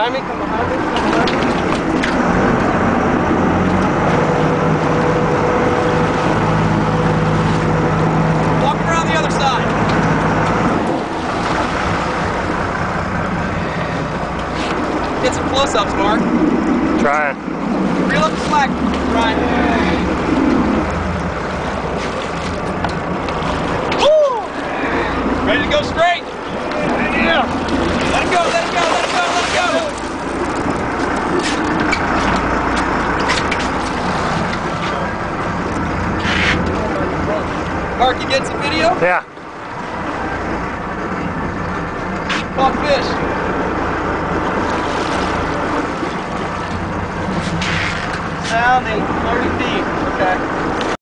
behind me, come behind me, come behind me. Walk around the other side. Get some close-ups, Mark. Trying. Reel up the slack, Ryan. Woo! Ready to go straight? Yeah. Let it go, let it go, let it go, let it go. Mark, you get some video? Yeah. Caught fish. Sounding 30 feet. Okay.